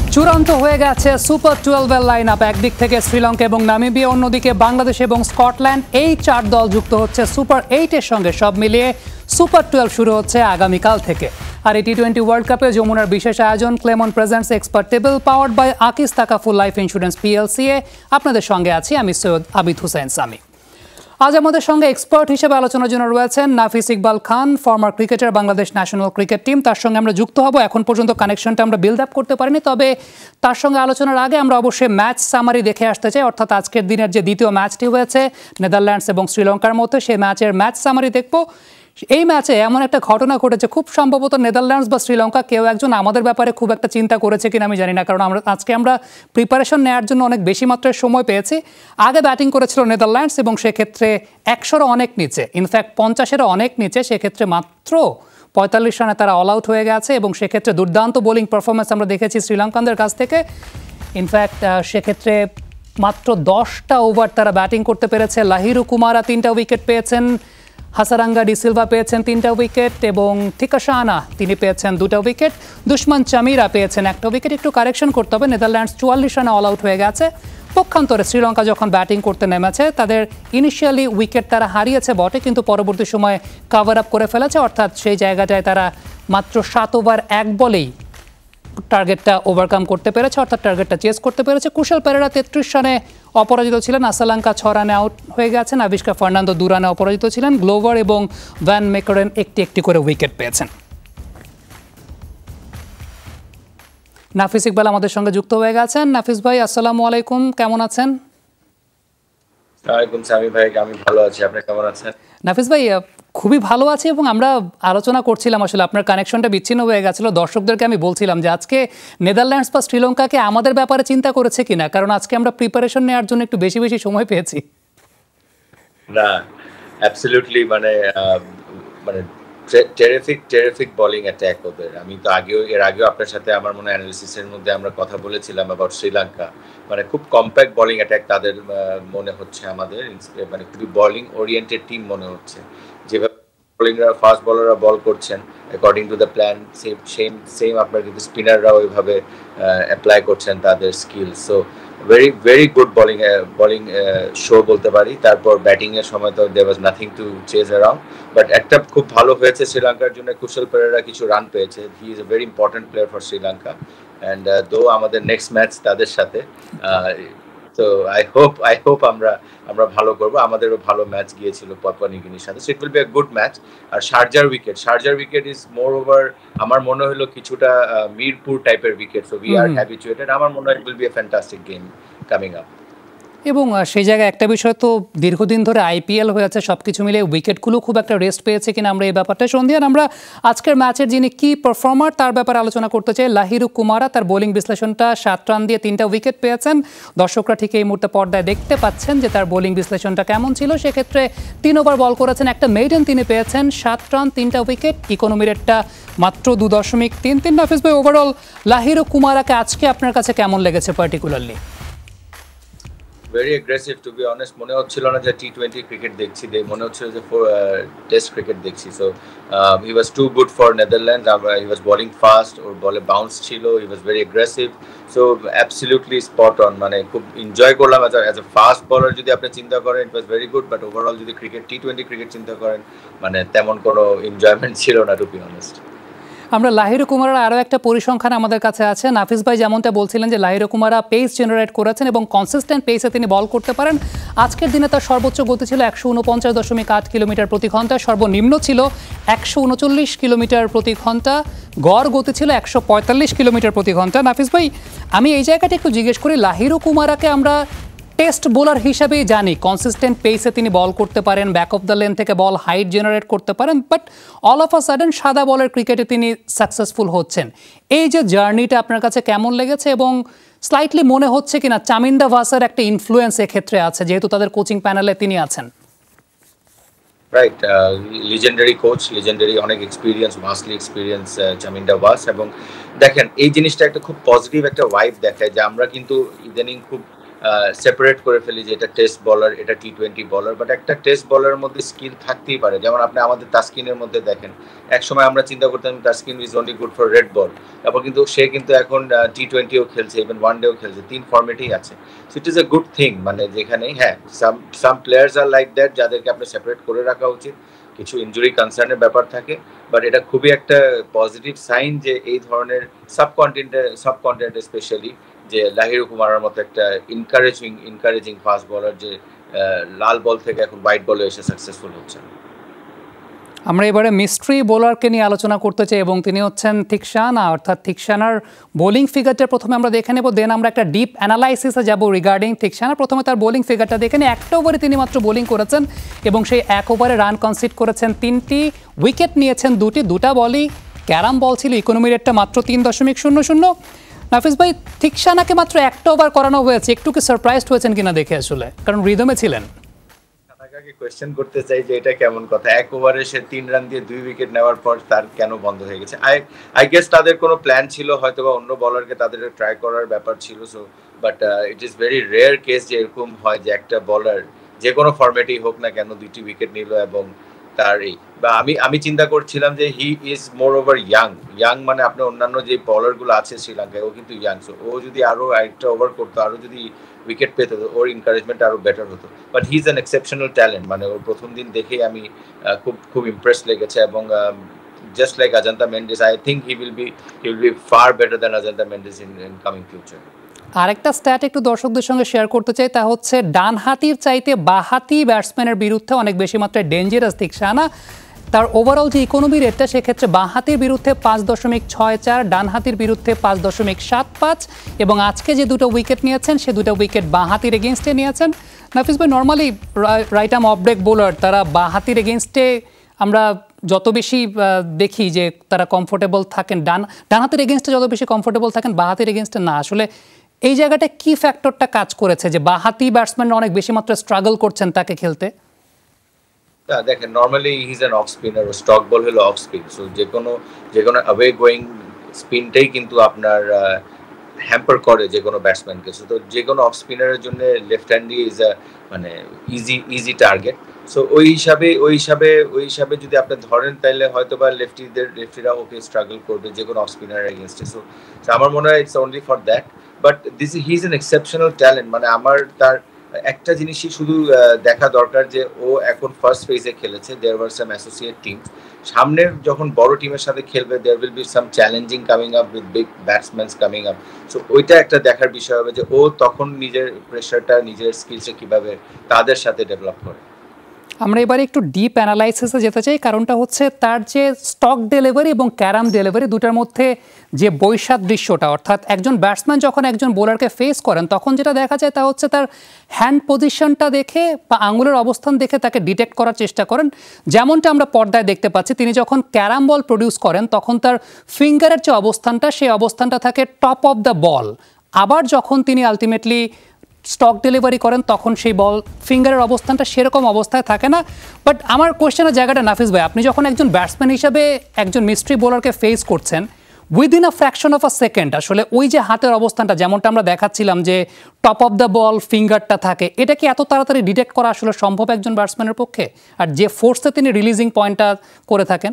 চূড়ান্ত হয়ে গেছে সুপার 12 এর লাইন আপ। একদিক থেকে শ্রীলঙ্কা এবং নামিবিয়া, অন্যদিকে বাংলাদেশ এবং স্কটল্যান্ড। এই 4 দল যুক্ত হচ্ছে সুপার 8 এর সঙ্গে। সব মিলিয়ে সুপার 12 শুরু হচ্ছে আগামীকাল থেকে। আর এই টি-20 ওয়ার্ল্ড কাপে যমুনার বিশেষ আয়োজন Clemon presents expert table, powered by Akij Takaful life insurance PLC এ। আপনাদের সঙ্গে আছি আমি সৈয়দ আবিদ হুসাইন সামি। আজ আমাদের সঙ্গে এক্সপার্ট হিসেবে আলোচনার জন্য রয়েছেন Nafees Iqbal Khan, former cricketer, Bangladesh national cricket team. তার সঙ্গে আমরা যুক্ত হব। এখন পর্যন্ত কানেকশনটা আমরা বিল্ড আপ করতে পারিনি, তবে তার সঙ্গে আলোচনার আগে আমরা অবশ্যই ম্যাচ সামারি দেখে আসতে চাই। অর্থাৎ আজকের দিনের যে দ্বিতীয় ম্যাচটি হয়েছে নেদারল্যান্ডস এবং শ্রীলঙ্কার মধ্যে, সেই ম্যাচের ম্যাচ সামারি দেখব। এই ম্যাচে এমন একটা ঘটনা ঘটেছে, খুব সম্ভবত নেদারল্যান্ডস বা শ্রীলঙ্কা কেউ একজন আমাদের ব্যাপারে খুব একটা চিন্তা করেছে কিনা আমি জানি না, কারণ আজকে আমরা প্রিপারেশন নেওয়ার জন্য অনেক বেশি মাত্রায় সময় পেয়েছি। আগে ব্যাটিং করেছিল নেদারল্যান্ডস এবং সেক্ষেত্রে 100-এরও অনেক নিচে, ইনফ্যাক্ট 50-এরও অনেক নিচে, সেক্ষেত্রে মাত্র 45 রানে তারা অল আউট হয়ে গেছে এবং সেক্ষেত্রে দুর্দান্ত বোলিং পারফরমেন্স আমরা দেখেছি শ্রীলঙ্কানদের কাছ থেকে। ইনফ্যাক্ট সেক্ষেত্রে মাত্র 10টা ওভার তারা ব্যাটিং করতে পেরেছে। লাহিরু কুমারা 3টা উইকেট পেয়েছেন, হাসারাঙ্গা ডি সিলভা পেয়েছেন 3টা উইকেট এবং থিকাশানা তিনি পেয়েছেন 2টা উইকেট। দুশমান চামিরা পেয়েছেন 1টা উইকেট। একটু কারেকশন করতে হবে, নেদারল্যান্ডস 44 রানে অল আউট হয়ে গেছে। পক্ষান্তরে শ্রীলঙ্কা যখন ব্যাটিং করতে নেমেছে তাদের ইনিশিয়ালি উইকেট তারা হারিয়েছে বটে, কিন্তু পরবর্তী সময়ে কাভার আপ করে ফেলেছে। অর্থাৎ সেই জায়গাটায় তারা মাত্র 7 ওভার 1 বলেই টার্গেটটা ওভারকাম করতে পেরেছে, অর্থাৎ টার্গেটটা চেস করতে পেরেছে। কুশল পেরেরা 33 রানে অপরাজিত ছিলেন, আসালাঙ্কা 6 রানে আউট হয়ে গেছেন, আবিষ্কা ফার্নান্দো 2 রানে অপরাজিত ছিলেন, গ্লোভার এবং ভ্যান মেকারেন একটি করে উইকেট পেয়েছেন। নাফিস ইকবাল আমাদের সঙ্গে যুক্ত হয়ে গেছেন। নাফিস ভাই, আসসালামু আলাইকুম, কেমন আছেন? ওয়ালাইকুম সামি ভাই, আমি ভালো আছি, আপনি কেমন আছেন? নাফিস ভাই, খুবই ভালো আছি এবং আমরা আলোচনা করছিলাম, আসলে আপনার কানেকশনটা বিচ্ছিন্ন হয়ে গেছিল। দর্শকদেরকে আমি বলছিলাম যে আজকে নেদারল্যান্ডস বা শ্রীলঙ্কাকে আমাদের ব্যাপারে চিন্তা করেছে কিনা, কারণ আজকে আমরা প্রিপারেশন নেওয়ার জন্য একটু বেশি সময় পেয়েছি। না, অ্যাবসলিউটলি মানে টেরিফিক বোলিং অ্যাটাক ওদের। আমি তো এর আগেও আপনার সাথে আমার মনে অ্যানালিসিসের মধ্যে আমরা কথা বলেছিলাম অ্যাবাউট শ্রীলঙ্কা। মানে খুব কম্প্যাক্ট বোলিং অ্যাটাক তাদের মনে হচ্ছে আমাদের, মানে খুবই বোলিং ওরিয়েন্টেড টিম মনে হচ্ছে। যেভাবে বোলিংরা ফাস্ট বলাররা বল করছেন according to the plan, same আপনার কিন্তু স্পিনাররাও ওইভাবে অ্যাপ্লাই করছেন তাদের skill. So very good bowling show বলতে পারি। তারপর ব্যাটিং এর সময় তো there was nothing to chase around, but একটা খুব ভালো হয়েছে শ্রীলঙ্কার জন্য, কুশল পেরেরা কিছু রান পেয়েছে। He is a very important player for Sri Lanka and though আমাদের নেক্সট ম্যাচ তাদের সাথে। তো আই হোপ আমরা ভালো করবো। আমাদেরও ভালো ম্যাচ গিয়েছিল পাপুয়া নিউগিনির সাথে, so it will be a good match. আর শারজার উইকেট ইজ মোর ওভার, আমার মনে হলো কিছুটা মিরপুর টাইপের wicket. So we are habituated. আমার মনে হয় it will be a fantastic game coming up. এবং সেই জায়গায় একটা বিষয় তো, দীর্ঘদিন ধরে আইপিএল হয়েছে, সব কিছু মিলে উইকেটগুলো খুব একটা রেস্ট পেয়েছে কিনা আমরা এই ব্যাপারটা সন্ধিয়ান আমরা আজকের ম্যাচের যিনি কি পারফর্মার তার ব্যাপারে আলোচনা করতে চাই। লাহিরু কুমারা, তার বোলিং বিশ্লেষণটা 7 রান দিয়ে 3টা উইকেট পেয়েছেন। দর্শকরা ঠিক এই মুহূর্তে পর্দায় দেখতে পাচ্ছেন যে তার বোলিং বিশ্লেষণটা কেমন ছিল। সেক্ষেত্রে 3 ওভার বল করেছেন, একটা মেইডেন তিনি পেয়েছেন, 7 রান 3টা উইকেট, ইকোনমি রেটটা মাত্র 2.33। নাফিস ভাই, ওভারঅল লাহিরু কুমারাকে আজকে আপনার কাছে কেমন লেগেছে particularly? Very aggressive to be honest. মনে হচ্ছিল না যে টি-20 ক্রিকেট দেখছি, মনে হচ্ছিল যে টেস্ট ক্রিকেট দেখছি। So he was too good for Netherland. He was bowling fast, ওর বলে বাউন্স ছিল, he was very aggressive. So absolutely spot on. মানে খুব এনজয় করলাম অ্যাজ এ ফাস্ট বলার। যদি আপনি চিন্তা করেন it was very good, but overall যদি টি-20 ক্রিকেট চিন্তা করেন, মানে তেমন কোনো এনজয়মেন্ট ছিল না টু বি অনেস্ট। আমরা লাহিরু কুমারের আরও একটা পরিসংখ্যান আমাদের কাছে আছে। নাফিস ভাই যেমনটা বলছিলেন যে লাহিরু কুমারা পেস জেনারেট করেছেন এবং কনসিস্টেন্ট পেসে তিনি বল করতে পারেন। আজকের দিনে তার সর্বোচ্চ গতি ছিল 149.8 কিলোমিটার প্রতি ঘন্টা, সর্বনিম্ন ছিল 139 কিলোমিটার প্রতি ঘন্টা, গড় গতি ছিল 145 কিলোমিটার প্রতি ঘন্টা। নাফিস ভাই, আমি এই জায়গাটা একটু জিজ্ঞেস করি, লাহিরু কুমারাকে আমরা টেস্ট বোলার হিসাবেই জানি, কনসিস্টেন্ট পেসে তিনি বল করতে পারেন, ব্যাক অফ দ্য লেন থেকে বল হাইট জেনারেট করতে পারেন, but all of a sudden সাদা বলের ক্রিকেটে তিনি সাকসেসফুল হচ্ছেন। এই যে জার্নিটা আপনার কাছে কেমন লেগেছে এবং স্লাইটলি মনে হচ্ছে কিনা চামিন্দা ভাসার একটা ইনফ্লুয়েন্স এক্ষেত্রে আছে, যেহেতু তাদের কোচিং প্যানেলে তিনি আছেন? রাইট, লিজেন্ডারি কোচ, লিজেন্ডারি অনেক experience, vastly experience Chaminda Vaas. এবং দেখেন এই জিনিসটা একটা খুব পজিটিভ একটা ভাইব দেখায় যে আমরা কিন্তু ইদানিং খুব সেপারেট করে ফেলি যে এটা টেস্ট বলার, এটা টি-20 বলার, বাট একটা টেস্ট বলারের মধ্যে স্কিল থাকতেই পারে। যেমন আপনি আমাদের তাসকিনের মধ্যে দেখেন, একসময় আমরা চিন্তা করতাম Taskin is only good for red ball, তারপর কিন্তু সে কিন্তু এখন টি-20ও খেলছে, ইভেন ওয়ানডেও খেলছে, 3 ফরম্যাটেই আছে। So it is a good thing, মানে যেখানে হ্যাঁ some players are like that, যাদেরকে আপনি সেপারেট করে রাখা উচিত, কিছু ইনজুরি কনসার্নের ব্যাপার থাকে, বাট এটা খুবই একটা পজিটিভ সাইন যে এই ধরনের সাবকন্টিনেন্টে স্পেশালি যে লাহিরু কুমারের মতো একটা ইনকারেজিং ফাস্ট বলার যে লাল বল থেকে এখন হোয়াইট বলে এসে সাকসেসফুল হচ্ছে। আমরা এবারে মিস্ট্রি বোলারকে নিয়ে আলোচনা করতে চাই এবং তিনি হচ্ছেন থিকসানা, অর্থাৎ থিকসানার বোলিং ফিগারটা প্রথমে আমরা দেখে নেব, দেন আমরা একটা ডিপ অ্যানালাইসিসে যাব রিগার্ডিং থিকসানা। প্রথমে তার বোলিং ফিগারটা দেখে নিই। একটা ওভারে তিনি মাত্র বোলিং করেছেন এবং সেই এক ওভারে রান কনসিড করেছেন 3টি, উইকেট নিয়েছেন 2টি, 2টা বলই ক্যারাম বল ছিল, ইকোনমি রেটটা মাত্র 3.00। নাফিস ভাই, থিকসানাকে মাত্র একটা ওভার করানো হয়েছে, একটু কি সারপ্রাইজড হয়েছেন কিনা দেখে আসলে, কারণ রিদমে ছিলেন? কোয়েশ্চেন করতে চাই যে এটা কেমন কথা, এক ওভারে সে 3 রান দিয়ে 2 উইকেট নেওয়ার পর তার কেন বন্ধ হয়ে গেছে? আই গেস তাদের কোনো প্ল্যান ছিল, হয়তো বা অন্য বলারকে তাদের ট্রাই করার ব্যাপার ছিল। So but it is very rare case যে এরকম হয় যে একটা বলার যে কোনো ফরম্যাটেই হোক না কেন 2টি উইকেট নিল এবং তার এই বা আমি চিন্তা করছিলাম যে he is more over young, মানে আপনার অন্যান্য যে বলারগুলো আছে শ্রীলঙ্কায়, ও কিন্তু ইয়াং। সো ও যদি আরো একটা ওভার করতো, আরো যদি উইকেট পেতে, ওর এনকারেজমেন্ট আরো বেটার হতো। But he is an exceptional talent, মানে ওর প্রথম দিন দেখেই আমি খুব ইমপ্রেস লেগেছে এবং just like Ajantha Mendis, I think he will be far better than Ajantha Mendis in coming future. আরেকটা স্ট্যাট একটু দর্শকদের সঙ্গে শেয়ার করতে চাই, তা হচ্ছে ডানহাতির চাইতে বাহাতি ব্যাটসম্যানের বিরুদ্ধে অনেক বেশি মাত্রায় ডেঞ্জারাস থিকসানা। তার ওভারঅল যে ইকোনমি রেটটা, সেক্ষেত্রে বাঁহাতির বিরুদ্ধে 5.64, ডানহাতির বিরুদ্ধে 5.75, এবং আজকে যে 2টো উইকেট নিয়েছেন সে 2টা উইকেট বাঁহাতির এগেনস্টে নিয়েছেন। নাফিস ভাই, normally right arm off break bowler তারা বাঁহাতির এগেনস্টে আমরা যত বেশি দেখি যে তারা কমফোর্টেবল থাকেন, ডানহাতির এগেনস্টে যত বেশি কমফোর্টেবল থাকেন, বাঁহাতির এগেনস্টে না। আসলে এই জায়গাটা কি ফ্যাক্টরটা কাজ করেছে যে বাঁহাতি ব্যাটসম্যানরা অনেক বেশি মাত্রায় স্ট্রাগল করছেন তাকে খেলতে? দেখেন, normally he is an off spinner, ও স্টক বল হলো অফ স্পিন। সো যে কোনো অ্যাওয়ে গোয়িং স্পিনটাই কিন্তু আপনার হ্যাম্পার করে যে কোনো ব্যাটসম্যানকে। সো তো যে কোনো অফ স্পিনারের জন্য লেফট হ্যান্ডি ইজ মানে ইজি টার্গেট। সো ওই হিসাবে যদি আপনি ধরেন, তাহলে হয়তো বা লেফটিরা ওকে স্ট্রাগল করবে যে কোনো অফ স্পিনারের এগেনস্টে। সো আমার মনে হয় it's only for that, but he is an exceptional talent. মানে আমার তার একটা জিনিসই শুধু দেখা দরকার যে ও এখন ফার্স্ট ফেজে খেলেছে, there were some associate team, সামনে যখন বড় টিমের সাথে খেলবে there will be some challenging coming up with big batsmans coming up. So ওইটা একটা দেখার বিষয় হবে যে ও তখন নিজের প্রেশারটা, নিজের স্কিলসে কিভাবে তাদের সাথে ডেভেলপ করে। আমরা এবারে একটু ডিপ অ্যানালাইসিসে যেতে চাই, কারণটা হচ্ছে তার যে স্টক ডেলিভারি এবং ক্যারাম ডেলিভারি দুটার মধ্যে যে বৈসাদৃশ্যটা, অর্থাৎ একজন ব্যাটসম্যান যখন একজন বোলারকে ফেস করেন তখন যেটা দেখা যায় তা হচ্ছে তার হ্যান্ড পজিশনটা দেখে বা আঙুলের অবস্থান দেখে তাকে ডিটেক্ট করার চেষ্টা করেন। যেমনটা আমরা পর্দায় দেখতে পাচ্ছি, তিনি যখন ক্যারাম বল প্রডিউস করেন তখন তার ফিঙ্গারের যে অবস্থানটা, সেই অবস্থানটা থাকে টপ অফ দ্য বল। আবার যখন তিনি আলটিমেটলি স্টক ডেলিভারি করেন তখন সেই বল ফিঙ্গারের অবস্থানটা সেরকম অবস্থায় থাকে না। বাট আমার কোয়েশ্চেনের জায়গাটা, নাফিস ভাই, আপনি যখন একজন ব্যাটসম্যান হিসেবে একজন মিস্ট্রি বোলারকে ফেস করছেন, within a fraction of a second আসলে ওই যে হাতের অবস্থানটা যেমনটা আমরা দেখাচ্ছিলাম যে টপ অফ দ্য বল ফিঙ্গারটা থাকে, এটা কি এত তাড়াতাড়ি ডিটেক্ট করা আসলে সম্ভব একজন ব্যাটসম্যানের পক্ষে? আর যে ফোর্সে তিনি রিলিজিং পয়েন্টটা করে থাকেন,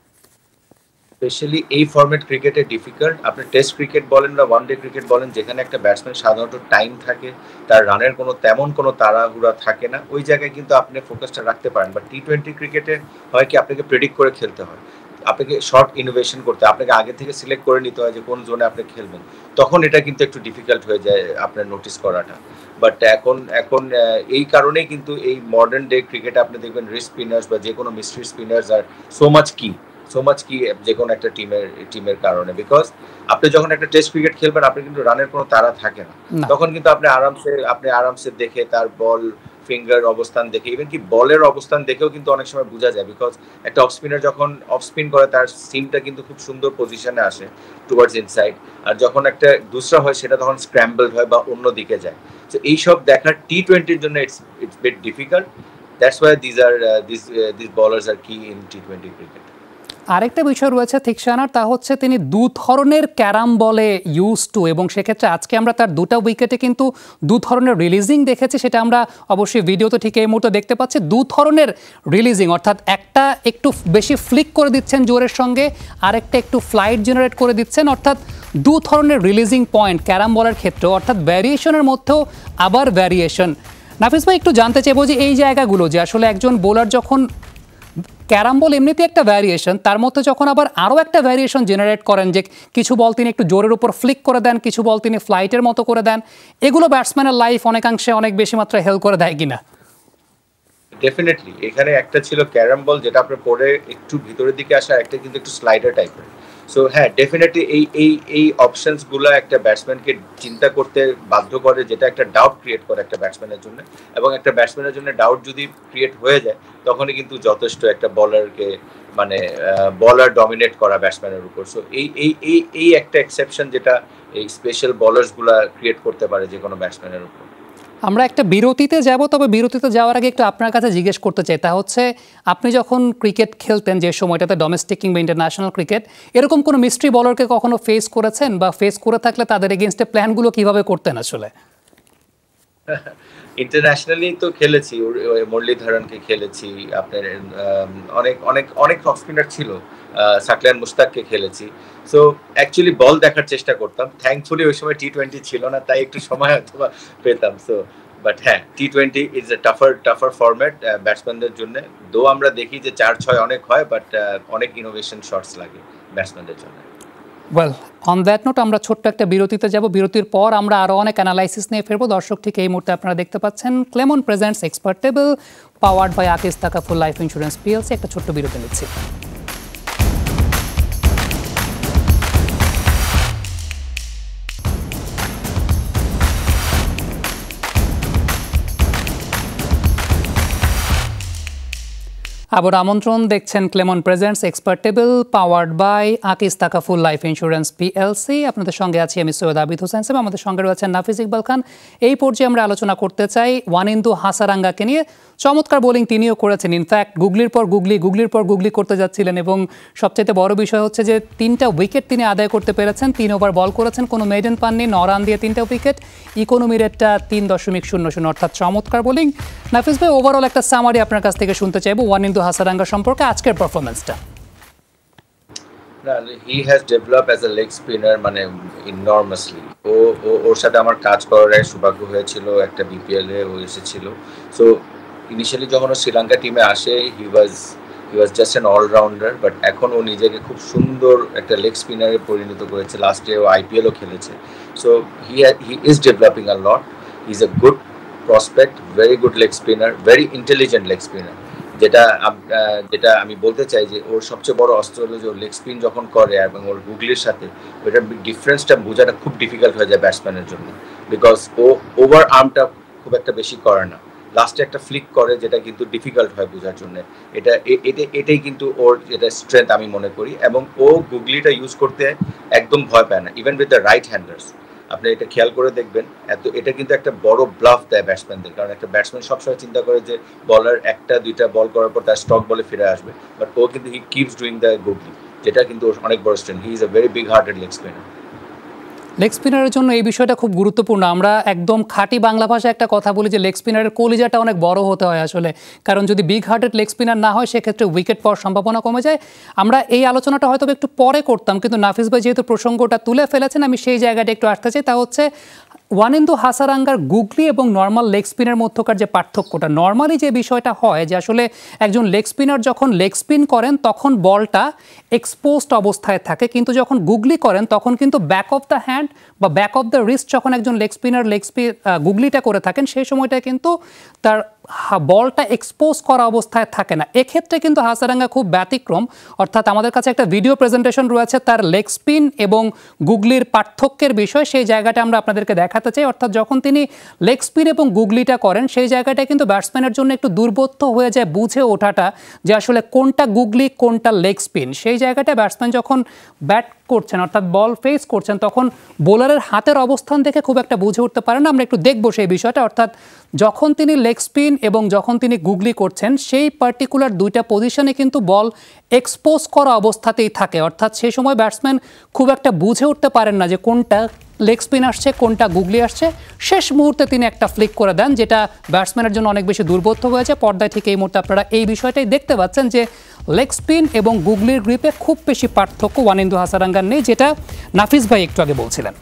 স্পেশালি এই ফরম্যাট ক্রিকেটে ডিফিকাল্ট। আপনি টেস্ট ক্রিকেট বলেন বা ওয়ান ডে ক্রিকেট বলেন, যেখানে একটা ব্যাটসম্যান সাধারণত টাইম থাকে, তার রানের তেমন কোনো তাড়াহুড়া থাকে না, ওই জায়গায় কিন্তু আপনি ফোকাসটা রাখতে পারেন। বাট টি-20 ক্রিকেটে হয় কি, আপনাকে প্রেডিক্ট করে খেলতে হয়, আপনাকে শর্ট ইনোভেশন করতে হয়, আপনাকে আগে থেকে সিলেক্ট করে নিতে হয় যে কোন জোনে আপনি খেলবেন। তখন এটা কিন্তু একটু ডিফিকাল্ট হয়ে যায় আপনার নোটিস করাটা। বাট এখন এই কারণেই কিন্তু এই মডার্ন ডে ক্রিকেটে আপনি দেখবেন রিস্ক স্পিনার্স বা যে কোনো mystery spinners are so much কি যে কোনো একটা টিমের কারণে। বিকজ আপনি যখন একটা টেস্ট ক্রিকেট খেলবেন, আপনি কিন্তু রানের কোনো তাড়া থাকে না, তখন কিন্তু আপনি আরামসে দেখে তার বল ফিঙ্গার অবস্থান দেখে, ইভেন কি বলের অবস্থান দেখেও কিন্তু অনেক সময় বোঝা যায়। বিকজ একটা অফ স্পিনার যখন অফ স্পিন করে, তার সিমটা কিন্তু খুব সুন্দর পজিশনে আসে টুয়ার্ডস ইনসাইড, আর যখন একটা দুসরা হয় সেটা তখন স্ক্র্যাম্বলড হয় বা অন্য দিকে যায়। তো এইসব দেখার টি-20-র জন্য it's bit difficult. That's why this bowlers are key in টি-20 cricket. আরেকটা বিষয় রয়েছে থিকসানার, তা হচ্ছে তিনি দু ধরনের ক্যারাম বলে ইউজ টু, এবং সেক্ষেত্রে আজকে আমরা তার দুটা উইকেটে কিন্তু দু ধরনের রিলিজিং দেখেছি। সেটা আমরা অবশ্যই ভিডিওতে ঠিক এই মুহূর্তে দেখতে পাচ্ছি। দু ধরনের রিলিজিং, অর্থাৎ একটা একটু বেশি ফ্লিক করে দিচ্ছেন জোরের সঙ্গে, আরেকটা একটু ফ্লাইট জেনারেট করে দিচ্ছেন, অর্থাৎ দু ধরনের রিলিজিং পয়েন্ট ক্যারাম বলের ক্ষেত্রে, অর্থাৎ ভ্যারিয়েশনের মধ্যেও আবার ভ্যারিয়েশন। নাফিস ভাই, একটু জানতে চাইবো যে এই জায়গাগুলো যে আসলে একজন বোলার যখন ক্যারাম বল এমনিতে একটা ভ্যারিয়েশন, তার মধ্যে যখন আবার আরও একটা ভ্যারিয়েশন জেনারেট করেন, যে কিছু বল তিনি একটু জোরের উপর ফ্লিক করে দেন, কিছু বল তিনি ফ্লাইটের মতো করে দেন, এগুলো ব্যাটসম্যানের লাইফ অনেকাংশে অনেক বেশি মাত্রায় হেল্প করে দেয় কিনা? ডেফিনেটলি এখানে একটা ছিল ক্যারাম বল যেটা আপনার পরে একটু ভিতরের দিকে আসা, একটা কিন্তু একটু স্লাইডার টাইপের। সো হ্যাঁ, ডেফিনেটলি এই অপশনসগুলো একটা ব্যাটসম্যানকে চিন্তা করতে বাধ্য করে, যেটা একটা ডাউট ক্রিয়েট করে একটা ব্যাটসম্যানের জন্য, এবং একটা ব্যাটসম্যানের জন্য ডাউট যদি ক্রিয়েট হয়ে যায় তখনই কিন্তু যথেষ্ট একটা বলারকে মানে বলার ডমিনেট করা ব্যাটসম্যানের উপর। সো এই একটা এক্সেপশন যেটা এই স্পেশাল বলার্সগুলা ক্রিয়েট করতে পারে যে কোনো ব্যাটসম্যানের উপর। আমরা একটা বিরতিতে যাব, তবে বিরতিতে যাওয়ার আগে একটু আপনার কাছে জিজ্ঞেস করতে চাই, তা হচ্ছে আপনি যখন ক্রিকেট খেলতেন যে সময়টাতে, ডোমেস্টিক কিংবা ইন্টারন্যাশনাল ক্রিকেট, এরকম কোনো মিস্ট্রি বলারকে কখনো ফেস করেছেন, বা ফেস করে থাকলে তাদের এগেনস্টে প্ল্যানগুলো কিভাবে করতেন আসলে? ইন্টারন্যাশনালি তো খেলেছি, মুরলীধরনকে খেলেছি, আপনার অনেক অনেক অনেক অফ স্পিনার ছিল, সাকলান মুস্তাককে খেলেছি। সো অ্যাকচুয়ালি বল দেখার চেষ্টা করতাম। থ্যাঙ্কফুলি ওই সময় টি-20 ছিল না, তাই একটু সময় হয়তো পেতাম। সো বাট হ্যাঁ, টি-20 ইজ এ টাফার ফরম্যাট ব্যাটসম্যানদের জন্য। দো আমরা দেখি যে 4-6 অনেক হয়, বাট অনেক ইনোভেশন শটস লাগে ব্যাটসম্যানদের জন্য। ওয়েল, অন দ্যাট নোট আমরা ছোট্ট একটা বিরতিতে যাব। বিরতির পর আমরা আরও অনেক অ্যানালাইসিস নিয়ে ফিরবো। দর্শক, ঠিক এই মুহূর্তে আপনারা দেখতে পাচ্ছেন Clemon presents expert table, powered by Akij Takaful life insurance PLC. একটা ছোট্ট বিরতি নিচ্ছি। আবার আমন্ত্রণ, দেখছেন Clemon presents expert table, powered by Akij Takaful life insurance PLC. আপনাদের সঙ্গে আছি আমি সৈয়দ আবিদ হোসেন সাহেব, আমাদের সঙ্গে রয়েছেন নাফিজ ইকবাল খান। এই পর্যায়ে আমরা আলোচনা করতে চাই ওয়ানিন্দু হাসারাঙ্গাকে নিয়ে। চমৎকার বোলিং তিনিও করেছেন, ইনফ্যাক্ট গুগলির পর গুগলি করতে যাচ্ছিলেন, এবং সবচেয়ে বড় বিষয় হচ্ছে যে 3টা উইকেট তিনি আদায় করতে পেরেছেন। 3 ওভার বল করেছেন, কোনো মেডেন পাননি, 9 রান দিয়ে 3টা উইকেট, ইকোনমি রেটটা 3.00, অর্থাৎ চমৎকার বোলিং। নাফিজ ভাই, ওভারঅল একটা সামারি আপনার কাছ থেকে শুনতে চাইবো ওয়ানিন্দু হাসারাঙ্গা সম্পর্কে আজকের পারফরম্যান্সটা। He has develop as a leg spinner, মানে ইনর্মাসলি। ওর সাথে আমার কাজ করার সৌভাগ্য হয়েছিল, একটা বিপিএল এ ও এসেছিল। সো ইনিশিয়ালি যখন ও শ্রীলঙ্কা টিমে আসে, he was just an allrounder, but এখন ও নিজেকে খুব সুন্দর একটা লেগ স্পিনারে পরিণত করেছে। লাস্টে ও আইপিএলও খেলেছে। So he is developing a lot. He is a good prospect, very good leg spinner, very intelligent leg spinner. যেটা আমি বলতে চাই যে ওর সবচেয়ে বড় অস্ত্র হলো যে ওর লেগ স্পিন যখন করে এবং ওর গুগলির সাথে, ওইটার ডিফারেন্সটা বোঝাটা খুব ডিফিকাল্ট হয়ে যায় ব্যাটসম্যানের জন্য, বিকজ ও ওভার আর্মটা খুব একটা বেশি করে না, লাস্টে একটা ফ্লিক করে, যেটা কিন্তু ডিফিকাল্ট হয় বোঝার জন্য। এটাই কিন্তু ওর যেটা স্ট্রেংথ আমি মনে করি, এবং ও গুগলিটা ইউজ করতে একদম ভয় পায় না, even with the right handers. আপনি এটা খেয়াল করে দেখবেন, এটা কিন্তু একটা বড় ব্লাফ দেয় ব্যাটসম্যানদের, কারণ একটা ব্যাটসম্যান সবসময় চিন্তা করে যে বলার 1-2টা বল করার পর তার স্টক বলে ফিরে আসবে, বাট ও কিন্তু he keeps doing the googly, যেটা কিন্তু অনেক বড় strength. He is a very big hearted leg spinner. Leg স্পিনারের জন্য এই বিষয়টা খুব গুরুত্বপূর্ণ। আমরা একদম খাঁটি বাংলা ভাষায় একটা কথা বলি যে লেগ স্পিনারের কলিজাটা অনেক বড় হতে হয় আসলে, কারণ যদি বিগ হার্টেড লেগ স্পিনার না হয় সেক্ষেত্রে উইকেট পাওয়ার সম্ভাবনা কমে যায়। আমরা এই আলোচনাটা হয়তো একটু পরে করতাম, কিন্তু নাফিস ভাই যেহেতু প্রসঙ্গটা তুলে ফেলেছেন, আমি সেই জায়গাটা একটু আসতে চাই। তা হচ্ছে ওয়ানিন্দু হাসারাঙ্গার গুগলি এবং নর্মাল লেগ স্পিনের মধ্যকার যে পার্থক্যটা, নর্মালি যে বিষয়টা হয় যে আসলে একজন লেগ স্পিনার যখন লেগ স্পিন করেন তখন বলটা এক্সপোজড অবস্থায় থাকে, কিন্তু যখন গুগলি করেন তখন কিন্তু ব্যাক অফ দ্য হ্যান্ড বা ব্যাক অফ দ্য রিস্ট যখন একজন লেগ স্পিনার গুগলিটা করে থাকেন, সেই সময়টা কিন্তু তার বলটা এক্সপোজ করা অবস্থায় থাকে না। এক্ষেত্রে কিন্তু হাসারাঙ্গা খুব ব্যতিক্রম, অর্থাৎ আমাদের কাছে একটা ভিডিও প্রেজেন্টেশন রয়েছে তার লেগ স্পিন এবং গুগলির পার্থক্যের বিষয়, সেই জায়গাটা আমরা আপনাদেরকে দেখাতে চাই। অর্থাৎ যখন তিনি লেগ স্পিন এবং গুগলিটা করেন, সেই জায়গাটা কিন্তু ব্যাটসম্যানের জন্য একটু দুর্বোধ্য হয়ে যায় বুঝে ওঠাটা যে আসলে কোনটা গুগলি কোনটা লেগ স্পিন। সেই জায়গাটা ব্যাটসম্যান যখন ব্যাট করছেন অর্থাৎ বল ফেস করছেন তখন বোলারের হাতের অবস্থান দেখে খুব একটা বুঝে উঠতে পারেন না। আমরা একটু দেখবো সেই বিষয়টা, অর্থাৎ যখন তিনি লেগ স্পিন এবং যখন তিনি গুগলি করছেন সেই পার্টিকুলার দুইটা পজিশনে কিন্তু বল এক্সপোজ করা অবস্থাতেই থাকে, অর্থাৎ সেই সময় ব্যাটসম্যান খুব একটা বুঝে উঠতে পারেন না যে কোনটা লেগ স্পিন আসছে কোনটা গুগলি আসছে। শেষ মুহূর্তে তিনি একটা ফ্লিক করে দেন, যেটা ব্যাটসম্যানের জন্য অনেক বেশি দুর্বোধ্য হয়েছে। পর্দায় ঠিক এই মুহূর্তে আপনারা এই বিষয়টাই দেখতে পাচ্ছেন যে লেগ স্পিন এবং গুগলির গ্রিপে খুব বেশি পার্থক্য ওয়ানিন্দু হাসারাঙ্গার নেই, যেটা নাফিস ভাই একটু আগে বলছিলেন।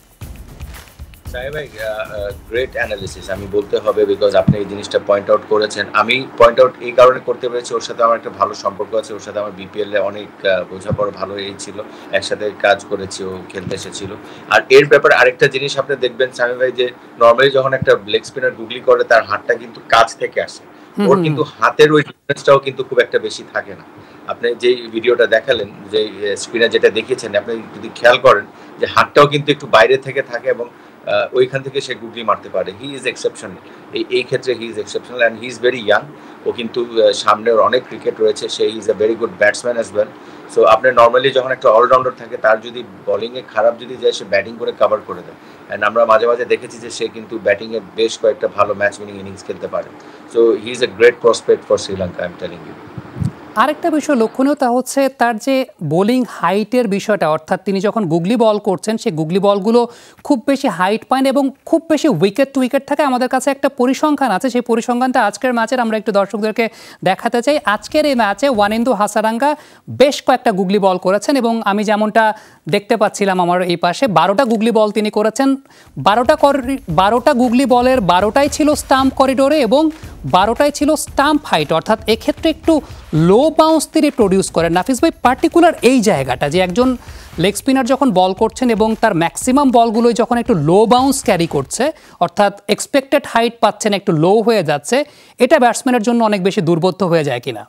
ভাই গ্রেট অ্যানালিসিস আমি বলতে হবে, বিকজ আপনি এই জিনিসটা পয়েন্ট আউট করেছেন। আমি পয়েন্ট আউট এই কারণে করতে পেরেছি, ওর সাথে আমার একটা ভালো সম্পর্ক আছে, ওর সাথে আমার বিপিএল এ অনেক বোঝাপড়া ভালো এই ছিল, একসাথে কাজ করেছি, ও খেলতে এসেছিল। আর এর ব্যাপারে আরেকটা জিনিস আপনি দেখবেন সামি ভাই, যে নর্মালি যখন একটা লেগ স্পিনার গুগলি করে তার হাতটা কিন্তু কাছ থেকে আসে, ওর কিন্তু হাতের ওই ডিফারেন্সটাও কিন্তু খুব একটা বেশি থাকে না। আপনি যে ভিডিওটা দেখালেন, যে স্পিনার যেটা দেখিয়েছেন, আপনি যদি খেয়াল করেন যে হাতটাও কিন্তু একটু বাইরে থেকে থাকে এবং ওইখান থেকে সে গুগলি মারতে পারে। হি ইজ এক্সেপশনাল, এই ক্ষেত্রে he is exceptional and he is very young. ও কিন্তু সামনে ওর অনেক ক্রিকেট রয়েছে, সে is a very good batsman as well. So আপনার নর্মালি যখন একটা অলরাউন্ডার থাকে তার যদি বোলিংয়ে খারাপ যদি যায়, সে ব্যাটিং করে কভার করে দেয়। অ্যান্ড আমরা মাঝে মাঝে দেখেছি যে সে কিন্তু ব্যাটিংয়ে বেশ কয়েকটা ভালো ম্যাচ উইনিং ইনিংস খেলতে পারে। So he is a great prospect for Sri Lanka, I'm telling you. আরেকটা বিষয় লক্ষণীয়, তা হচ্ছে তার যে বোলিং হাইটের বিষয়টা, অর্থাৎ তিনি যখন গুগলি বল করছেন সেই গুগলি বলগুলো খুব বেশি হাইট পায় না এবং খুব বেশি উইকেট টু উইকেট থাকে। আমাদের কাছে একটা পরিসংখ্যান আছে, সেই পরিসংখ্যানটা আজকের ম্যাচের আমরা একটু দর্শকদেরকে দেখাতে চাই। আজকের এই ম্যাচে ওয়ানিন্দু হাসারাঙ্গা বেশ কয়েকটা গুগলি বল করেছেন এবং আমি যেমনটা দেখতে পাচ্ছিলাম আমার এই পাশে 12টা গুগলি বল তিনি করেছেন। 12টা গুগলি বলের 12টাই ছিল স্টাম্প করিডোরে এবং 12টাই ছিল স্টাম্প হাইট, অর্থাৎ এক্ষেত্রে একটু লো বাউন্স তিনি প্রডিউস করেন। নাফিস ভাই, পার্টিকুলার এই জায়গাটা যে একজন লেগ স্পিনার যখন বল করছেন এবং তার ম্যাক্সিমাম বলগুলোই যখন একটু লো বাউন্স ক্যারি করছে, অর্থাৎ এক্সপেক্টেড হাইট পাচ্ছেন একটু লো হয়ে যাচ্ছে, এটা ব্যাটসম্যানের জন্য অনেক বেশি দুর্বোধ্য হয়ে যায় কিনা?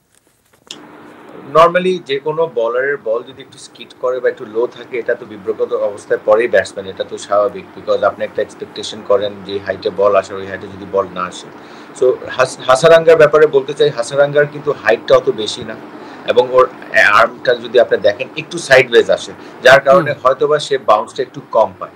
নর্মালি যে কোনো বলারের বল যদি একটু স্কিট করে বা একটু লো থাকে, এটা তো বিব্রত অবস্থায় পরেই ব্যাটসম্যান, এটা তো স্বাভাবিক। বিকজ আপনি একটা এক্সপেকটেশন করেন যে হাইটে বল আসে, ওই হাইটে যদি বল না আসে। সো হাসারাঙ্গার ব্যাপারে বলতে চাই, হাসারাঙ্গার কিন্তু হাইটটা অত বেশি না এবং ওর আর্মটা যদি আপনি দেখেন একটু সাইডওয়েজ আসে, যার কারণে হয়তোবা সে বাউন্সটা একটু কম পায়।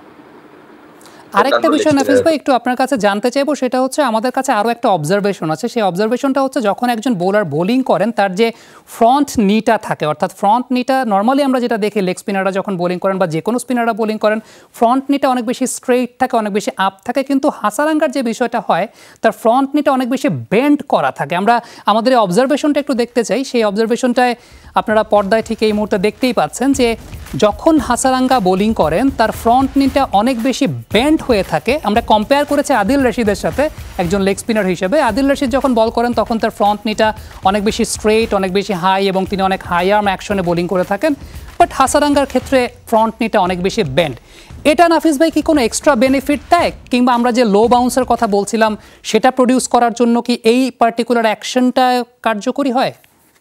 আরেকটা বিষয় নাফিস ভাই একটু আপনার কাছে জানতে চাইবো, সেটা হচ্ছে আমাদের কাছে আরও একটা অবজারভেশন আছে। সেই অবজারভেশনটা হচ্ছে যখন একজন বোলার বোলিং করেন তার যে ফ্রন্ট নিটা থাকে, অর্থাৎ ফ্রন্ট নিটা নর্মালি আমরা যেটা দেখি লেগ স্পিনাররা যখন বোলিং করেন বা যে কোনো স্পিনাররা বোলিং করেন, ফ্রন্ট নিটা অনেক বেশি স্ট্রেইট থাকে, অনেক বেশি আপ থাকে, কিন্তু হাসারাঙ্গার যে বিষয়টা হয় তার ফ্রন্ট নিটা অনেক বেশি বেন্ড করা থাকে। আমরা আমাদের এই অবজারভেশনটা একটু দেখতে চাই। সেই অবজারভেশনটায় আপনারা পর্দায় ঠিক এই মুহূর্তে দেখতেই পাচ্ছেন যে যখন হাসারাঙ্গা বোলিং করেন তার ফ্রন্ট নিটা অনেক বেশি বেন্ড হয়ে থাকে। আমরা কম্পেয়ার করেছি আদিল রশিদের সাথে একজন লেগ স্পিনার হিসেবে। আদিল রশিদ যখন বল করেন তখন তার ফ্রন্ট নিটা অনেক বেশি স্ট্রেইট, অনেক বেশি হাই এবং তিনি অনেক হাই আর্ম অ্যাকশনে বোলিং করে থাকেন। বাট হাসারাঙ্গার ক্ষেত্রে ফ্রন্ট নিটা অনেক বেশি বেন্ড। এটা নাফিস ভাই কি কোনো এক্সট্রা বেনিফিট দেয়, কিংবা আমরা যে লো বাউন্সের কথা বলছিলাম সেটা প্রডিউস করার জন্য কি এই পার্টিকুলার অ্যাকশনটা কার্যকরী হয়?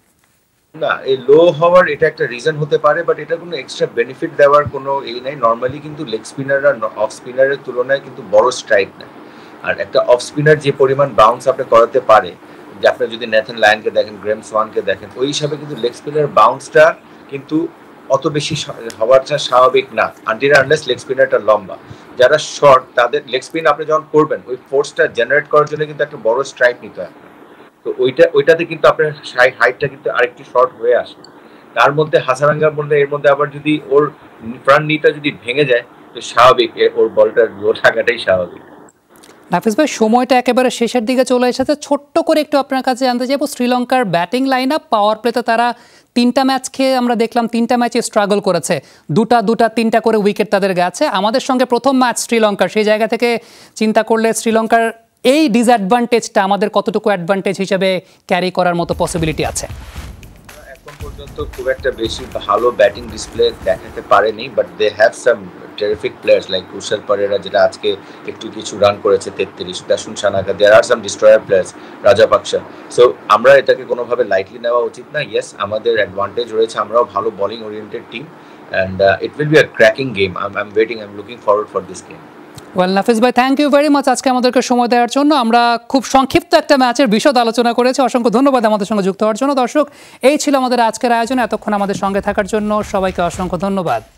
না, এই লো হওয়ার এটা একটা রিজন হতে পারে, বাট এটা কোনো এক্সট্রা বেনিফিট দেওয়ার কোনো এই নাই। নর্মালি কিন্তু লেগ স্পিনাররা অফ স্পিনারের তুলনায় কিন্তু বড় স্ট্রাইক নেয়, আর একটা অফ স্পিনার যে পরিমাণ বাউন্স আপনি করাতে পারে, যে আপনি যদি নেথান লায়নকে দেখেন, গ্রেম সোয়ানকে দেখেন, ওই হিসাবে কিন্তু লেগ স্পিনার বাউন্সটা কিন্তু অত বেশি হওয়াটা স্বাভাবিক না, আনটিল আনলেস লেগ স্পিনারটা লম্বা। যারা শর্ট তাদের লেগ স্পিন আপনি যখন করবেন, ওই ফোর্সটা জেনারেট করার জন্য কিন্তু একটা বড় স্ট্রাইক নিতে হয়। তো ওইটাতে কিন্তু আপনার হাইটটা কিন্তু আরেকটু শর্ট হয়ে আসে। তার মধ্যে হাসারাঙ্গার মধ্যে এর মধ্যে আবার যদি ওর ফ্রন্ট নিটা যদি ভেঙে যায়, তো স্বাভাবিক ওর বলটা লো থাকাটাই স্বাভাবিক। নাফিস ভাই, সময়টা একেবারে শেষের দিকে চলে এসেছে, ছোট্ট করে একটু আপনার কাছে জানতে চাইবো শ্রীলঙ্কার ব্যাটিং লাইন আপ। পাওয়ার প্লেতে তারা 3টা ম্যাচ খেয়ে আমরা দেখলাম 3টা ম্যাচে স্ট্রাগল করেছে, দুটা 3টা করে উইকেট তাদের গেছে। আমাদের সঙ্গে প্রথম ম্যাচ শ্রীলঙ্কার, সেই জায়গা থেকে চিন্তা করলে শ্রীলঙ্কার এই ডিসঅ্যাডভান্টেজটা আমাদের কতটুকু অ্যাডভান্টেজ হিসেবে ক্যারি করার মতো পসিবিলিটি আছে? এখন পর্যন্ত খুব একটা বেশি ভালো ব্যাটিং ডিসপ্লে দেখাতে পারেনি, but they have some terrific players like Kusal Perera, যেটা আজকে একটু কিছু রান করেছে 33, Dasun Shanaka, there are some destroyer players, Rajapaksa. সো আমরা এটাকে কোনোভাবে লাইটলি নেওয়া উচিত না। ইয়েস, আমাদের অ্যাডভান্টেজ রয়েছে, আমরাও ভালো bowling oriented team, and it will be a cracking game. I'm waiting, I'm looking forward for this game. Well Nafees ভাই, থ্যাংক ইউ ভেরি মাচ আজকে আমাদেরকে সময় দেওয়ার জন্য। আমরা খুব সংক্ষিপ্ত একটা ম্যাচের বিশদ আলোচনা করেছি। অসংখ্য ধন্যবাদ আমাদের সঙ্গে যুক্ত হওয়ার জন্য। দর্শক, এই ছিল আমাদের আজকের আয়োজন। এতক্ষণ আমাদের সঙ্গে থাকার জন্য সবাইকে অসংখ্য ধন্যবাদ।